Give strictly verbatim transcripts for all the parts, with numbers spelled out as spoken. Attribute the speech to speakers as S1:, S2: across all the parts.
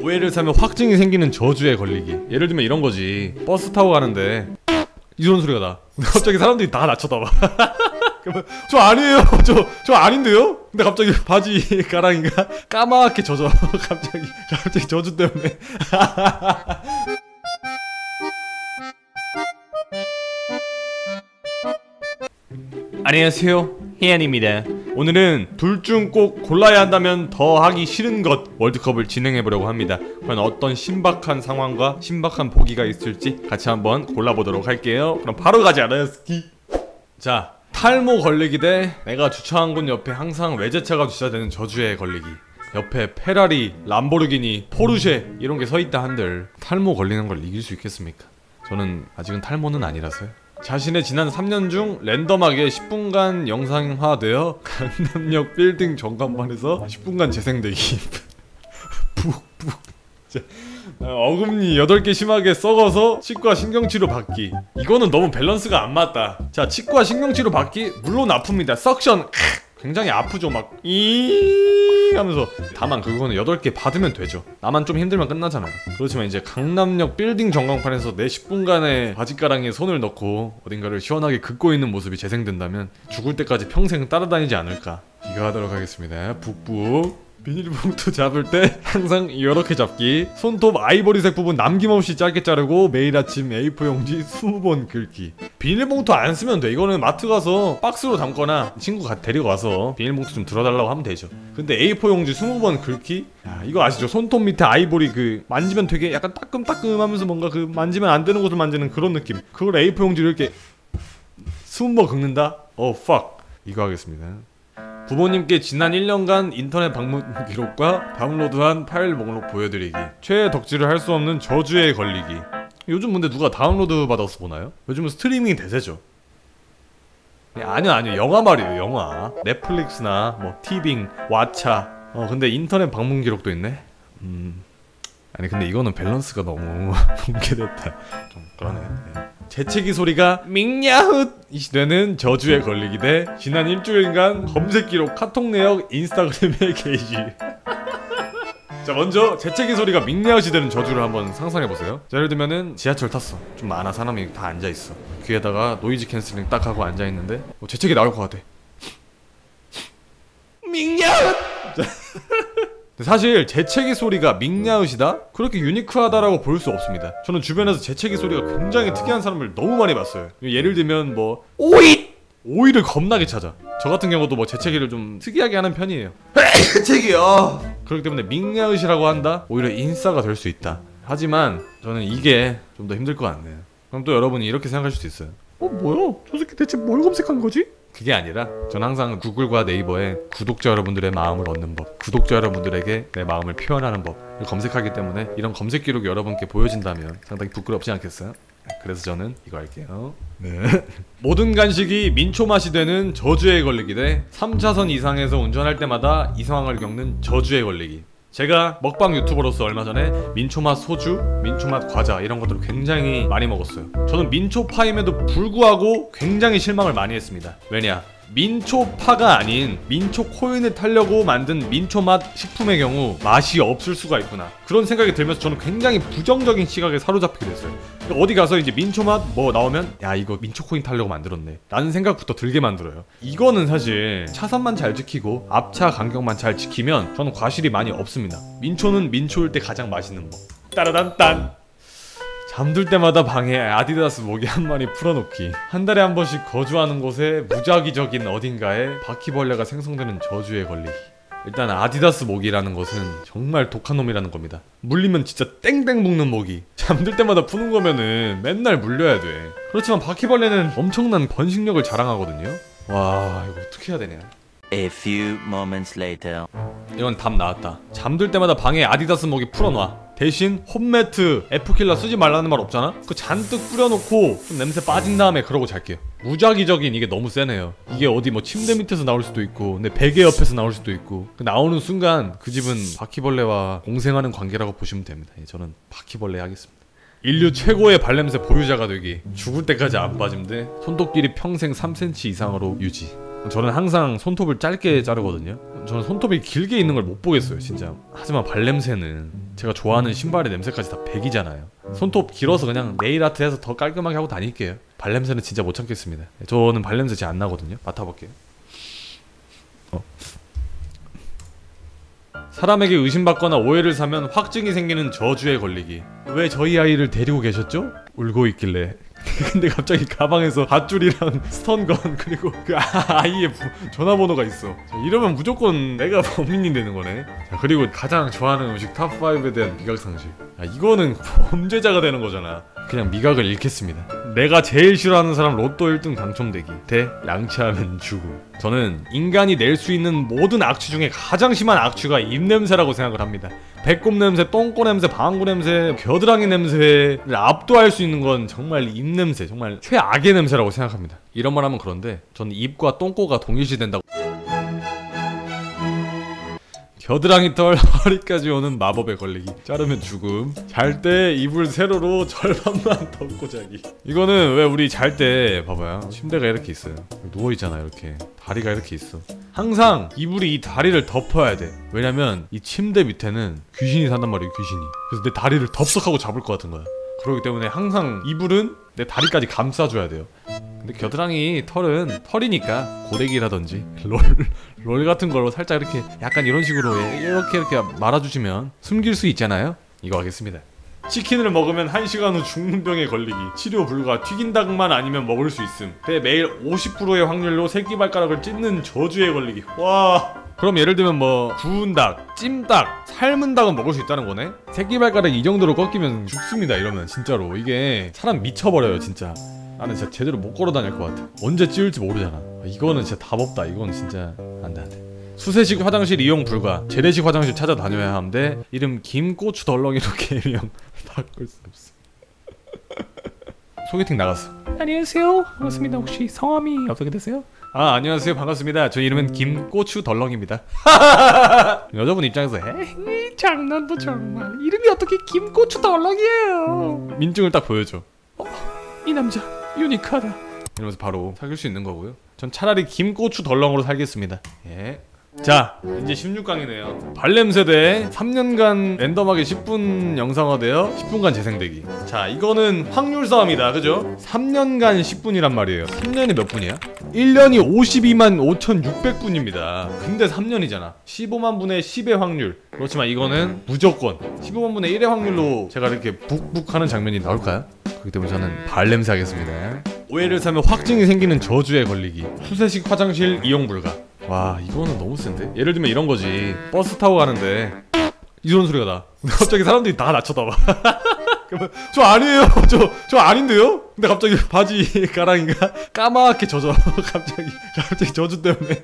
S1: 오해를 사면 확증이 생기는 저주에 걸리기. 예를 들면 이런 거지. 버스 타고 가는데 이런 소리가 나. 근데 갑자기 사람들이 다 낮춰다봐. 그러면 저 아니에요. 저, 저 아닌데요? 근데 갑자기 바지 가랑이가 까맣게 젖어. 갑자기 갑자기 저주 때문에. 안녕하세요, 희안입니다. 오늘은 둘 중 꼭 골라야 한다면 더 하기 싫은 것 월드컵을 진행해보려고 합니다. 과연 어떤 신박한 상황과 신박한 보기가 있을지 같이 한번 골라보도록 할게요. 그럼 바로 가자. 렛츠기. 자, 탈모 걸리기 대 내가 주차한 곳 옆에 항상 외제차가 주차되는 저주에 걸리기. 옆에 페라리, 람보르기니, 포르쉐 이런게 서있다 한들 탈모 걸리는 걸 이길 수 있겠습니까? 저는 아직은 탈모는 아니라서요. 자신의 지난 삼 년 중 랜덤하게 십 분간 영상화되어 강남역 빌딩 전광판에서 십 분간 재생되기. 푹푹. 어금니 여덟 개 심하게 썩어서 치과 신경치료 받기. 이거는 너무 밸런스가 안 맞다. 자, 치과 신경치료 받기 물론 아픕니다. 석션 굉장히 아프죠. 막 이 하면서. 다만 그거는 여덟 개 받으면 되죠. 나만 좀 힘들면 끝나잖아요. 그렇지만 이제 강남역 빌딩 전광판에서 내 십 분간의 바지가랑이에 손을 넣고 어딘가를 시원하게 긋고 있는 모습이 재생된다면 죽을 때까지 평생 따라다니지 않을까. 이거 하도록 하겠습니다. 북북. 비닐봉투 잡을 때 항상 이렇게 잡기. 손톱 아이보리색 부분 남김없이 짧게 자르고 매일 아침 에이 사 용지 이십 번 긁기. 비닐봉투 안 쓰면 돼. 이거는 마트 가서 박스로 담거나 친구가 데리고 와서 비닐봉투 좀 들어달라고 하면 되죠. 근데 에이 사 용지 이십 번 긁기? 야, 이거 아시죠? 손톱 밑에 아이보리 그 만지면 되게 약간 따끔따끔하면서 뭔가 그 만지면 안 되는 곳을 만지는 그런 느낌. 그걸 에이 사 용지를 이렇게 이십 번 긁는다? 어, fuck. 이거 하겠습니다. 부모님께 지난 일 년간 인터넷 방문 기록과 다운로드한 파일 목록 보여드리기. 최애 덕질을 할 수 없는 저주에 걸리기. 요즘 근데 누가 다운로드 받아서 보나요? 요즘은 스트리밍이 대세죠. 아니요 아니요 영화 말이에요. 영화. 넷플릭스나 뭐 티빙, 왓챠. 어 근데 인터넷 방문 기록도 있네. 음 아니 근데 이거는 밸런스가 너무 붕괴됐다. 좀 그러네. 네. 재채기 소리가 밍야훗이 되는 저주에 걸리기 대 지난 일주일간 검색 기록 카톡 내역 인스타그램에 게시. 자, 먼저 재채기 소리가 밍야훗이 되는 저주를 한번 상상해보세요. 자, 예를 들면은 지하철 탔어. 좀 많아. 사람이 다 앉아있어. 귀에다가 노이즈 캔슬링 딱 하고 앉아있는데 어, 재채기 나올 것 같아. 밍야훗. 사실 재채기 소리가 밍야훗이다? 그렇게 유니크하다라고 볼 수 없습니다. 저는 주변에서 재채기 소리가 굉장히 특이한 사람을 너무 많이 봤어요. 예를 들면 뭐 오잇! 오이를 겁나게 찾아. 저 같은 경우도 뭐 재채기를 좀 특이하게 하는 편이에요. 재채기요. 그렇기 때문에 밍야훗이라고 한다? 오히려 인싸가 될 수 있다. 하지만 저는 이게 좀 더 힘들 것 같네요. 그럼 또 여러분이 이렇게 생각하실 수 있어요. 어 뭐야? 저 새끼 대체 뭘 검색한 거지? 그게 아니라 저는 항상 구글과 네이버에 구독자 여러분들의 마음을 얻는 법, 구독자 여러분들에게 내 마음을 표현하는 법을 검색하기 때문에 이런 검색 기록이 여러분께 보여진다면 상당히 부끄럽지 않겠어요? 그래서 저는 이거 할게요. 네. 모든 간식이 민초 맛이 되는 저주에 걸리기 대 삼 차선 이상에서 운전할 때마다 이 상황을 겪는 저주에 걸리기. 제가 먹방 유튜버로서 얼마 전에 민초맛 소주, 민초맛 과자 이런 것들을 굉장히 많이 먹었어요. 저는 민초파임에도 불구하고 굉장히 실망을 많이 했습니다. 왜냐? 민초파가 아닌 민초 코인을 타려고 만든 민초맛 식품의 경우 맛이 없을 수가 있구나. 그런 생각이 들면서 저는 굉장히 부정적인 시각에 사로잡히게 됐어요. 그러니까 어디 가서 이제 민초맛 뭐 나오면 야 이거 민초 코인 타려고 만들었네 라는 생각부터 들게 만들어요. 이거는 사실 차선만 잘 지키고 앞차 간격만 잘 지키면 저는 과실이 많이 없습니다. 민초는 민초일 때 가장 맛있는 법. 따라단딴. 잠들 때마다 방에 아디다스 모기 한 마리 풀어놓기. 한 달에 한 번씩 거주하는 곳에 무작위적인 어딘가에 바퀴벌레가 생성되는 저주에 걸리기. 일단 아디다스 모기라는 것은 정말 독한 놈이라는 겁니다. 물리면 진짜 땡땡 묶는 모기. 잠들 때마다 푸는 거면은 맨날 물려야 돼. 그렇지만 바퀴벌레는 엄청난 번식력을 자랑하거든요. 와 이거 어떻게 해야 되냐.
S2: A few moments later.
S1: 이건 답 나왔다. 잠들 때마다 방에 아디다스 모기 풀어놔. 대신 홈매트, 에프킬러 쓰지 말라는 말 없잖아? 그거 잔뜩 뿌려놓고 좀 냄새 빠진 다음에 그러고 잘게요. 무작위적인 이게 너무 세네요. 이게 어디 뭐 침대 밑에서 나올 수도 있고 내 베개 옆에서 나올 수도 있고 나오는 순간 그 집은 바퀴벌레와 공생하는 관계라고 보시면 됩니다. 저는 바퀴벌레 하겠습니다. 인류 최고의 발냄새 보유자가 되기. 죽을 때까지 안 빠짐 대 손톱 길이 평생 삼 센티미터 이상으로 유지. 저는 항상 손톱을 짧게 자르거든요. 저는 손톱이 길게 있는 걸 못 보겠어요 진짜. 하지만 발냄새는 제가 좋아하는 신발의 냄새까지 다 백이잖아요. 손톱 길어서 그냥 네일아트 해서 더 깔끔하게 하고 다닐게요. 발냄새는 진짜 못 참겠습니다. 저는 발냄새 잘 안 나거든요. 맡아볼게요. 어. 사람에게 의심받거나 오해를 사면 확증이 생기는 저주에 걸리기. 왜 저희 아이를 데리고 계셨죠? 울고 있길래. 근데 갑자기 가방에서 밧줄이랑 스턴건 그리고 그 아이의 전화번호가 있어. 이러면 무조건 내가 범인이 되는 거네. 자, 그리고 가장 좋아하는 음식 탑 파이브에 대한 미각 상실. 아, 이거는 범죄자가 되는 거잖아. 그냥 미각을 잃겠습니다. 내가 제일 싫어하는 사람 로또 일 등 당첨되기 대 양치하면 죽음. 저는 인간이 낼 수 있는 모든 악취 중에 가장 심한 악취가 입냄새라고 생각을 합니다. 배꼽 냄새, 똥꼬 냄새, 방구 냄새, 겨드랑이 냄새를 압도할 수 있는 건 정말 입냄새, 정말 최악의 냄새라고 생각합니다. 이런 말 하면 그런데 저는 입과 똥꼬가 동일시된다고. 겨드랑이 털 허리까지 오는 마법에 걸리기. 자르면 죽음. 잘 때 이불 세로로 절반만 덮고 자기. 이거는 왜 우리 잘 때 봐봐요. 침대가 이렇게 있어요. 누워있잖아 이렇게. 다리가 이렇게 있어. 항상 이불이 이 다리를 덮어야 돼. 왜냐면 이 침대 밑에는 귀신이 산단 말이에요. 귀신이. 그래서 내 다리를 덥석하고 잡을 것 같은 거야. 그렇기 때문에 항상 이불은 내 다리까지 감싸줘야 돼요. 근데 겨드랑이 털은 털이니까 고데기라든지 롤, 롤 같은 걸로 살짝 이렇게 약간 이런 식으로 이렇게 이렇게 말아주시면 숨길 수 있잖아요. 이거 하겠습니다. 치킨을 먹으면 한 시간 후 죽는 병에 걸리기. 치료 불가. 튀긴 닭만 아니면 먹을 수 있음. 대 매일 오십 퍼센트의 확률로 새끼발가락을 찢는 저주에 걸리기. 와. 그럼 예를 들면 뭐 구운 닭, 찜닭, 삶은 닭은 먹을 수 있다는 거네? 새끼발가락 이 정도로 꺾이면 죽습니다. 이러면 진짜로 이게 사람 미쳐버려요 진짜. 나는 진짜 제대로 못 걸어다닐 것 같아. 언제 찌울지 모르잖아. 이거는 진짜 답 없다. 이건 진짜 안돼 안돼. 수세식 화장실 이용 불가. 재래식 화장실 찾아다녀야 하는데 이름 김고추 덜렁이로 개명. 바꿀 수 없어. 소개팅 나갔어. 안녕하세요 반갑습니다. 혹시 성함이 어떻게 되세요? 아 안녕하세요 반갑습니다. 저 이름은 김고추 덜렁입니다. 여자분 입장에서 에이 장난도 정말. 이름이 어떻게 김고추 덜렁이에요. 민증을 딱 보여줘. 어, 이 남자 유니크하다 이러면서 바로 사귈 수 있는 거고요. 전 차라리 김고추 덜렁으로 살겠습니다. 예. 자 이제 십육 강이네요. 발냄새 대 삼 년간 랜덤하게 십 분 영상화되어 십 분간 재생되기. 자 이거는 확률 싸움이다 그죠? 삼 년간 십 분이란 말이에요. 삼 년이 몇 분이야? 일 년이 오십이만 오천육백 분입니다 근데 삼 년이잖아. 십오만 분의 십의 확률. 그렇지만 이거는 무조건 십오만 분의 일의 확률로 제가 이렇게 북북 하는 장면이 나올까요? 그렇기 때문에 저는 발냄새 하겠습니다. 오해를 사면 확증이 생기는 저주에 걸리기. 수세식 화장실 이용 불가. 와 이거는 너무 센데? 예를 들면 이런 거지. 버스 타고 가는데 이런 소리가 나. 근데 갑자기 사람들이 다 낮춰다봐. 그러면 저 아니에요. 저, 저 아닌데요? 근데 갑자기 바지 가랑이가 까맣게 젖어. 갑자기 갑자기 저주 때문에.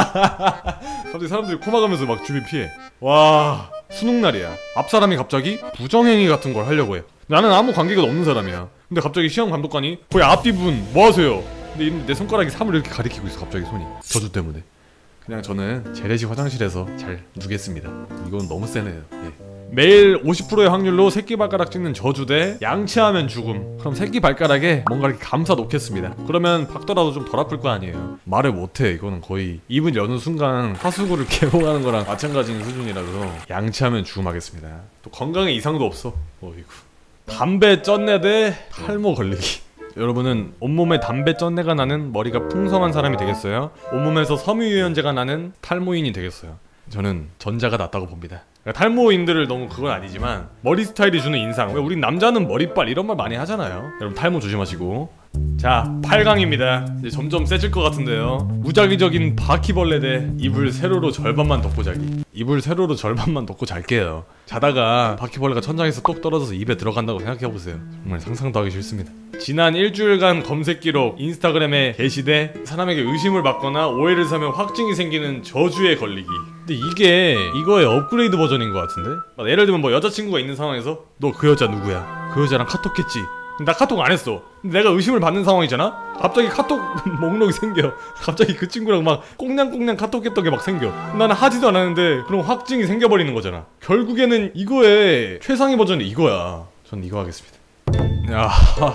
S1: 갑자기 사람들이 코 막으면서 막 주변 피해. 와 수능날이야. 앞 사람이 갑자기 부정행위 같은 걸 하려고 해. 나는 아무 관계가 없는 사람이야. 근데 갑자기 시험 감독관이 거의 앞뒤분 뭐 하세요? 근데 내 손가락이 삼을 이렇게 가리키고 있어. 갑자기 손이 저주 때문에. 그냥 저는 재래식 화장실에서 잘 누겠습니다. 이건 너무 세네요. 예. 매일 오십 퍼센트의 확률로 새끼발가락 찍는 저주 대 양치하면 죽음. 그럼 새끼발가락에 뭔가 이렇게 감싸 놓겠습니다. 그러면 박더라도 좀 덜 아플 거 아니에요. 말을 못해. 이거는 거의 입을 여는 순간 하수구를 개봉하는 거랑 마찬가지인 수준이라서 양치하면 죽음 하겠습니다. 또 건강에 이상도 없어. 어이구. 담배 쩐내 대 탈모 걸리기. 여러분은 온몸에 담배 쩐내가 나는 머리가 풍성한 사람이 되겠어요? 온몸에서 섬유유연제가 나는 탈모인이 되겠어요? 저는 전자가 낫다고 봅니다. 그러니까 탈모인들을 너무 그건 아니지만 머리 스타일이 주는 인상. 왜 우린 남자는 머리빨 이런 말 많이 하잖아요. 여러분 탈모 조심하시고. 자 팔 강입니다. 이제 점점 세질 것 같은데요. 무작위적인 바퀴벌레 대 이불 세로로 절반만 덮고 자기. 이불 세로로 절반만 덮고 잘게요. 자다가 바퀴벌레가 천장에서 똑 떨어져서 입에 들어간다고 생각해보세요. 정말 상상도 하기 싫습니다. 지난 일주일간 검색 기록 인스타그램에 게시돼 사람에게 의심을 받거나 오해를 사면 확증이 생기는 저주에 걸리기. 근데 이게 이거의 업그레이드 버전인 것 같은데? 예를 들면 뭐 여자친구가 있는 상황에서 너 그 여자 누구야? 그 여자랑 카톡했지? 나 카톡 안 했어. 근데 내가 의심을 받는 상황이잖아? 갑자기 카톡 목록이 생겨. 갑자기 그 친구랑 막 꽁냥꽁냥 카톡했던 게 막 생겨. 나는 하지도 않았는데 그럼 확증이 생겨버리는 거잖아. 결국에는 이거의 최상위 버전이 이거야. 전 이거 하겠습니다. 야,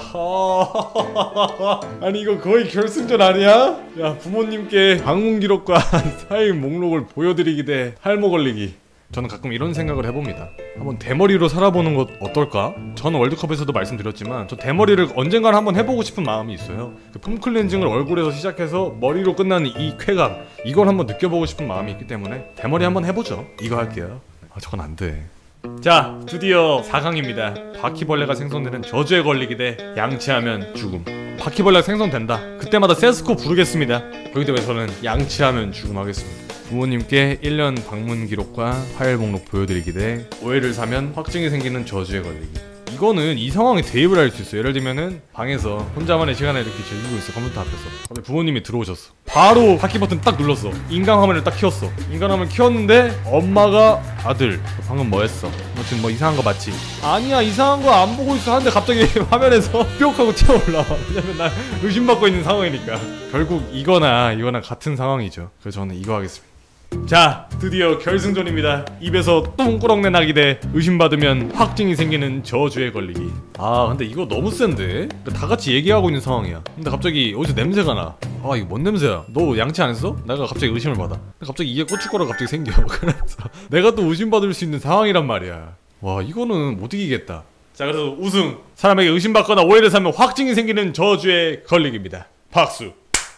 S1: 아니 이거 거의 결승전 아니야? 야, 부모님께 방문 기록과 사인 목록을 보여드리기 대 할모 걸리기. 저는 가끔 이런 생각을 해봅니다. 한번 대머리로 살아보는 것 어떨까? 저는 월드컵에서도 말씀드렸지만 저 대머리를 언젠간 한번 해보고 싶은 마음이 있어요. 그 폼클렌징을 얼굴에서 시작해서 머리로 끝나는 이 쾌감, 이걸 한번 느껴보고 싶은 마음이 있기 때문에 대머리 한번 해보죠. 이거 할게요. 아, 저건 안 돼. 자, 드디어 사 강입니다. 바퀴벌레가 생성되는 저주에 걸리기 대 양치하면 죽음. 바퀴벌레가 생성된다. 그때마다 세스코 부르겠습니다. 거기 때문에 저는 양치하면 죽음 하겠습니다. 부모님께 일 년 방문 기록과 파일 목록 보여드리기 대 오해를 사면 확증이 생기는 저주에 걸리기. 이거는 이 상황에 대입을 할 수 있어요. 예를 들면은 방에서 혼자만의 시간을 이렇게 즐기고 있어, 컴퓨터 앞에서. 근데 부모님이 들어오셨어. 바로 바퀴 버튼 딱 눌렀어. 인간 화면을 딱 켰어. 인간 화면 켰는데 엄마가 아들 방금 뭐 했어? 너 지금 뭐 이상한 거 맞지? 아니야, 이상한 거 안 보고 있어 하는데 갑자기 화면에서 뿅 하고 튀어올라와. 왜냐면 나 의심받고 있는 상황이니까. 결국 이거나 이거나 같은 상황이죠. 그래서 저는 이거 하겠습니다. 자, 드디어 결승전입니다. 입에서 똥꾸렁내 나기 대 의심받으면 확증이 생기는 저주에 걸리기. 아, 근데 이거 너무 센데? 다 같이 얘기하고 있는 상황이야. 근데 갑자기 어디서 냄새가 나. 아, 이거 뭔 냄새야? 너 양치 안 했어? 내가 갑자기 의심을 받아. 근데 갑자기 이게 고춧가루가 갑자기 생겨. 그래서 내가 또 의심받을 수 있는 상황이란 말이야. 와, 이거는 못 이기겠다. 자, 그래서 우승. 사람에게 의심받거나 오해를 사면 확증이 생기는 저주에 걸리기입니다. 박수.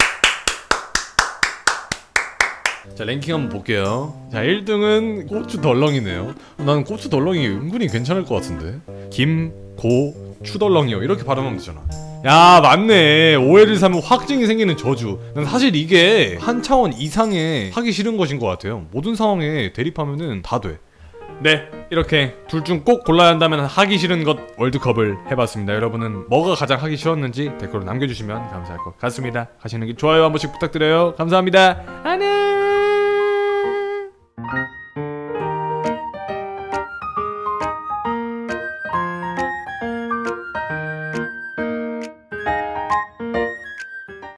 S1: 자, 랭킹 한번 볼게요. 자, 일 등은 고추 덜렁이네요. 나는 고추 덜렁이 은근히 괜찮을 것 같은데. 김, 고, 추덜렁이요. 이렇게 발음하면 되잖아. 야, 맞네. 오해를 사면 확증이 생기는 저주. 난 사실 이게 한 차원 이상의 하기 싫은 것인 것 같아요. 모든 상황에 대립하면은 다 돼. 네, 이렇게 둘 중 꼭 골라야 한다면 하기 싫은 것 월드컵을 해봤습니다. 여러분은 뭐가 가장 하기 싫었는지 댓글로 남겨주시면 감사할 것 같습니다. 가시는 길 좋아요 한 번씩 부탁드려요. 감사합니다. 안녕.